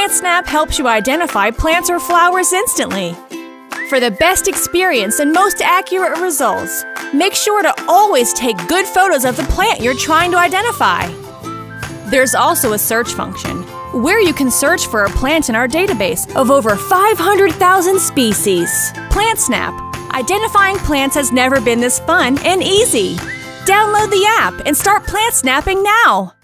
PlantSnap helps you identify plants or flowers instantly. For the best experience and most accurate results, make sure to always take good photos of the plant you're trying to identify. There's also a search function, where you can search for a plant in our database of over 500,000 species. PlantSnap. Identifying plants has never been this fun and easy. Download the app and start plant snapping now!